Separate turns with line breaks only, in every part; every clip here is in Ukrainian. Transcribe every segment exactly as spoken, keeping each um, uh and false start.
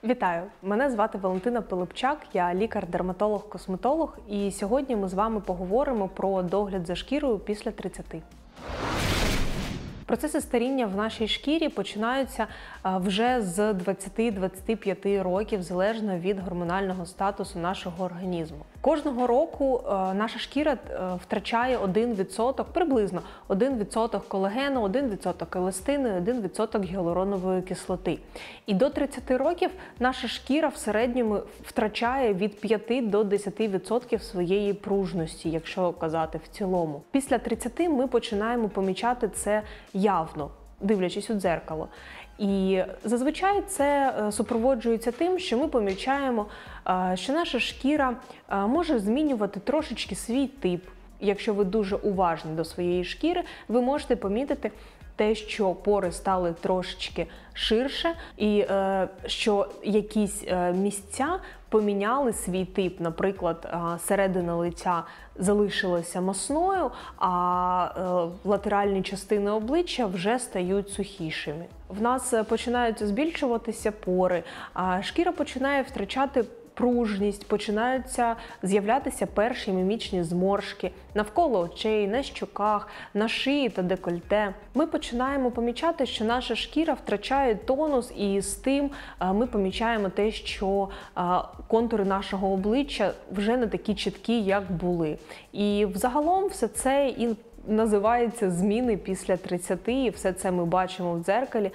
Вітаю! Мене звати Валентина Пилипчак, я лікар-дерматолог-косметолог, і сьогодні ми з вами поговоримо про догляд за шкірою після тридцяти. Процеси старіння в нашій шкірі починаються вже з двадцяти-двадцяти п'яти років, залежно від гормонального статусу нашого організму. Кожного року наша шкіра втрачає один відсоток, приблизно один відсоток колагену, один відсоток еластину, один відсоток гіалуронової кислоти. І до тридцяти років наша шкіра в середньому втрачає від п'яти до десяти відсотків своєї пружності, якщо казати в цілому. Після тридцяти ми починаємо помічати це явно, дивлячись у дзеркало. І зазвичай це супроводжується тим, що ми помічаємо, що наша шкіра може змінювати трошечки свій тип. Якщо ви дуже уважні до своєї шкіри, ви можете помітити те, що пори стали трошечки ширше, і е, що якісь е, місця поміняли свій тип. Наприклад, е, середина лиця залишилася масною, а е, латеральні частини обличчя вже стають сухішими. В нас починають збільшуватися пори, а шкіра починає втрачати пружність, починаються з'являтися перші мімічні зморшки навколо очей, на щоках, на шиї та декольте. Ми починаємо помічати, що наша шкіра втрачає тонус, і з тим ми помічаємо те, що контури нашого обличчя вже не такі чіткі, як були. І взагалом все це і називається зміни після тридцяти, і все це ми бачимо в дзеркалі.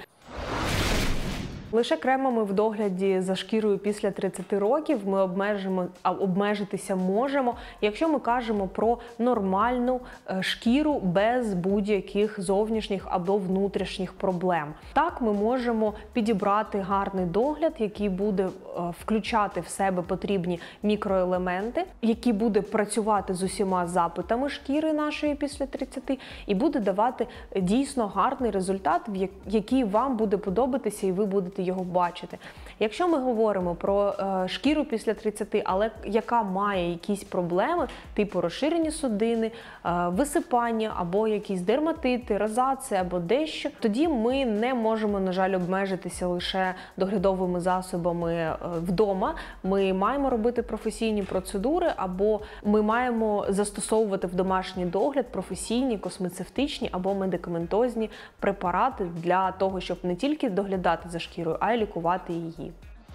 Лише кремами в догляді за шкірою після тридцяти років ми обмежимо, обмежитися можемо, якщо ми кажемо про нормальну шкіру без будь-яких зовнішніх або внутрішніх проблем. Так, ми можемо підібрати гарний догляд, який буде включати в себе потрібні мікроелементи, який буде працювати з усіма запитами шкіри нашої після тридцяти і буде давати дійсно гарний результат, який вам буде подобатися і ви будете його бачити. Якщо ми говоримо про е, шкіру після тридцяти, але яка має якісь проблеми, типу розширені судини, е, висипання або якісь дерматити, розація або дещо, тоді ми не можемо, на жаль, обмежитися лише доглядовими засобами е, вдома. Ми маємо робити професійні процедури, або ми маємо застосовувати в домашній догляд професійні, космецевтичні або медикаментозні препарати для того, щоб не тільки доглядати за шкірою, а й лікувати її.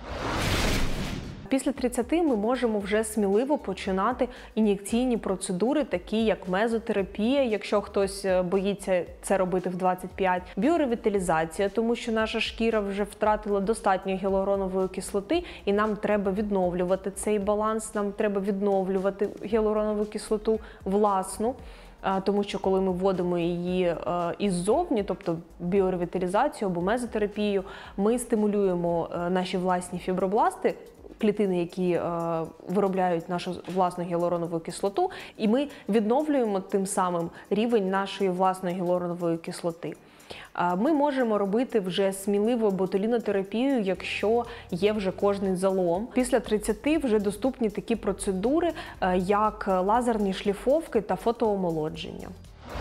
Після тридцяти ми можемо вже сміливо починати ін'єкційні процедури, такі як мезотерапія, якщо хтось боїться це робити в двадцять п'ять, біоревіталізація, тому що наша шкіра вже втратила достатньо гіалуронової кислоти, і нам треба відновлювати цей баланс, нам треба відновлювати гіалуронову кислоту власну. Тому що коли ми вводимо її іззовні, тобто біоревіталізацію або мезотерапію, ми стимулюємо наші власні фібробласти, клітини, які виробляють нашу власну гіалуронову кислоту, і ми відновлюємо тим самим рівень нашої власної гіалуронової кислоти. Ми можемо робити вже сміливо ботулінотерапію, якщо є вже кожний залом. Після тридцяти вже доступні такі процедури, як лазерні шліфовки та фотоомолодження.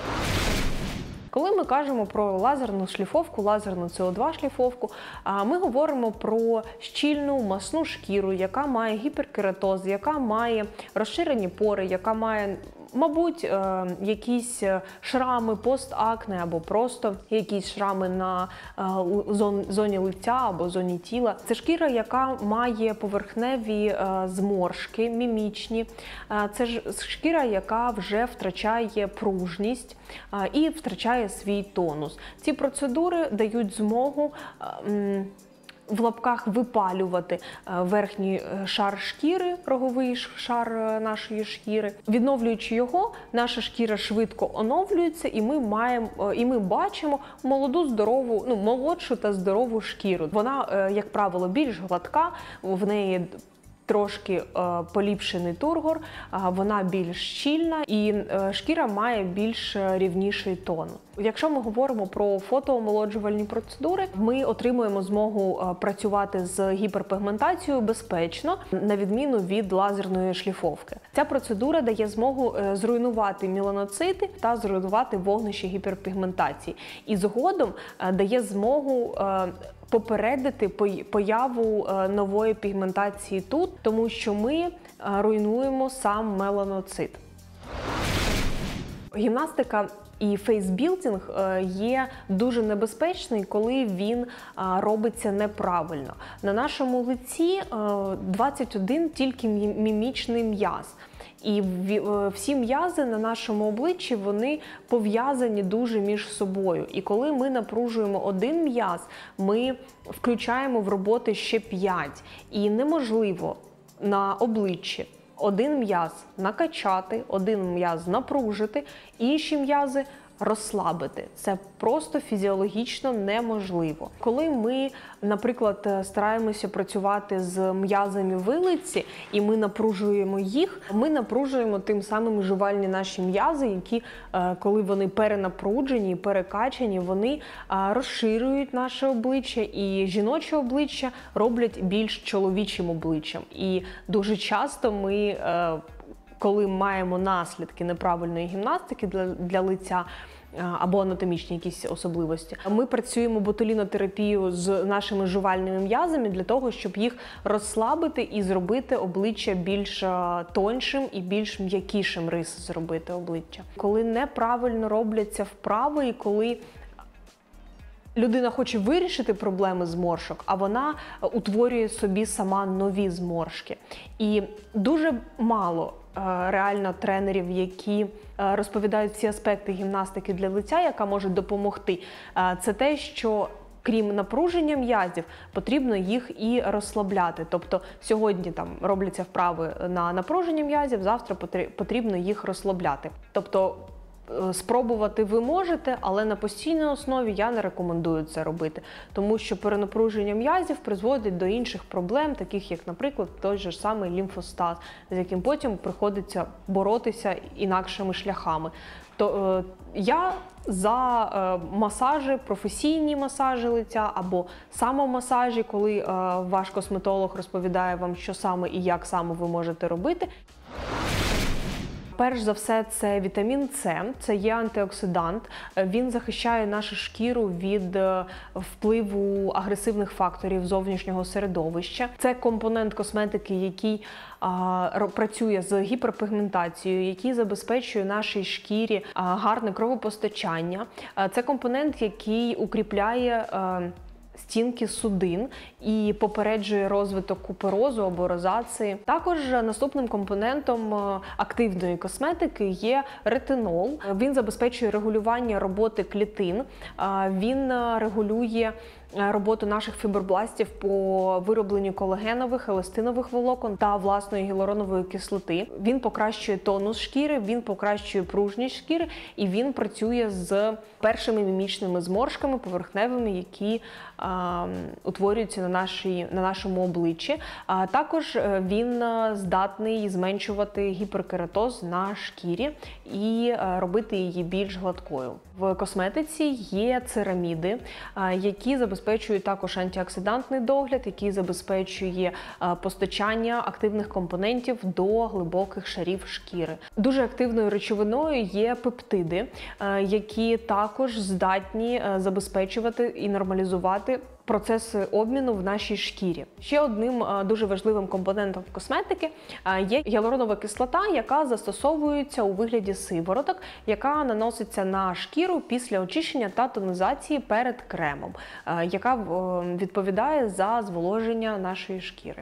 Коли ми кажемо про лазерну шліфовку, лазерну С О два шліфовку, ми говоримо про щільну масну шкіру, яка має гіперкератоз, яка має розширені пори, яка має, мабуть, якісь шрами постакне або просто якісь шрами на зоні лиця або зоні тіла. Це шкіра, яка має поверхневі зморшки, мімічні. Це ж шкіра, яка вже втрачає пружність і втрачає свій тонус. Ці процедури дають змогу в лапках випалювати верхній шар шкіри, роговий шар нашої шкіри. Відновлюючи його, наша шкіра швидко оновлюється, і ми маємо, і ми бачимо молоду, здорову, ну, молодшу та здорову шкіру. Вона, як правило, більш гладка, в неї трошки е, поліпшений тургор, е, вона більш щільна і е, шкіра має більш рівніший тон. Якщо ми говоримо про фотоомолоджувальні процедури, ми отримуємо змогу е, працювати з гіперпігментацією безпечно, на відміну від лазерної шліфовки. Ця процедура дає змогу е, зруйнувати меланоцити та зруйнувати вогнище гіперпігментації. І згодом е, дає змогу е, попередити появу нової пігментації тут, тому що ми руйнуємо сам меланоцит. Гімнастика і фейсбілдинг є дуже небезпечний, коли він робиться неправильно. На нашому лиці двадцять один тільки мімічний м'яз. І всі м'язи на нашому обличчі, вони пов'язані дуже між собою. І коли ми напружуємо один м'яз, ми включаємо в роботи ще п'ять. І неможливо на обличчі один м'яз накачати, один м'яз напружити, інші м'язи розслабити. Це просто фізіологічно неможливо. Коли ми, наприклад, стараємося працювати з м'язами вилиці, і ми напружуємо їх, ми напружуємо тим самим жувальні наші м'язи, які, коли вони перенапружені, перекачані, вони розширюють наше обличчя, і жіноче обличчя роблять більш чоловічим обличчям. І дуже часто ми, коли маємо наслідки неправильної гімнастики для, для лиця або анатомічні якісь особливості, ми працюємо ботулінотерапію з нашими жувальними м'язами для того, щоб їх розслабити і зробити обличчя більш тоншим і більш м'якішим, рис зробити обличчя. Коли неправильно робляться вправи і коли людина хоче вирішити проблеми зморшок, а вона утворює собі сама нові зморшки. І дуже мало реально тренерів, які розповідають ці аспекти гімнастики для лиця, яка може допомогти. Це те, що крім напруження м'язів, потрібно їх і розслабляти. Тобто сьогодні там робляться вправи на напруження м'язів, завтра потрібно їх розслабляти. Тобто спробувати ви можете, але на постійній основі я не рекомендую це робити, тому що перенапруження м'язів призводить до інших проблем, таких як, наприклад, той же самий лімфостаз, з яким потім приходиться боротися інакшими шляхами. То е, я за е, масажі, професійні масажі лиця або самомасажі, коли е, ваш косметолог розповідає вам, що саме і як саме ви можете робити. Перш за все, це вітамін С, це є антиоксидант. Він захищає нашу шкіру від впливу агресивних факторів зовнішнього середовища. Це компонент косметики, який а, працює з гіперпігментацією, який забезпечує нашій шкірі а, гарне кровопостачання. А, це компонент, який укріпляє а, стінки судин і попереджує розвиток куперозу або розації. Також наступним компонентом активної косметики є ретинол. Він забезпечує регулювання роботи клітин, він регулює роботу наших фібробластів по виробленню колагенових, еластинових волокон та власної гіалуронової кислоти. Він покращує тонус шкіри, він покращує пружність шкіри і він працює з першими мімічними зморшками поверхневими, які а, утворюються на, нашій, на нашому обличчі. А також він здатний зменшувати гіперкератоз на шкірі і робити її більш гладкою. В косметиці є цераміди, які забезпечують також антиоксидантний догляд, який забезпечує постачання активних компонентів до глибоких шарів шкіри. Дуже активною речовиною є пептиди, які також здатні забезпечувати і нормалізувати процеси обміну в нашій шкірі. Ще одним дуже важливим компонентом косметики є гіалуронова кислота, яка застосовується у вигляді сивороток, яка наноситься на шкіру після очищення та тонізації перед кремом, яка відповідає за зволоження нашої шкіри.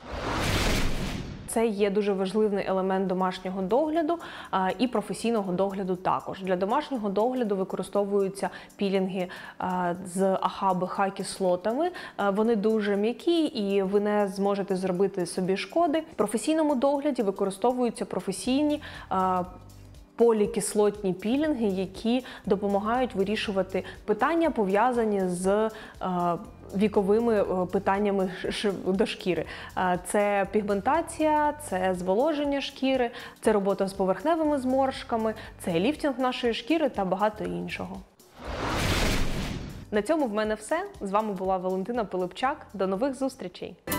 Це є дуже важливий елемент домашнього догляду а, і професійного догляду також. Для домашнього догляду використовуються пілінги а, з АХ-БХ кислотами. А, вони дуже м'які і ви не зможете зробити собі шкоди. В професійному догляді використовуються професійні а, полікислотні пілінги, які допомагають вирішувати питання, пов'язані з е, віковими питаннями до шкіри. Це пігментація, це зволоження шкіри, це робота з поверхневими зморшками, це ліфтинг нашої шкіри та багато іншого. На цьому в мене все. З вами була Валентина Пилипчак. До нових зустрічей!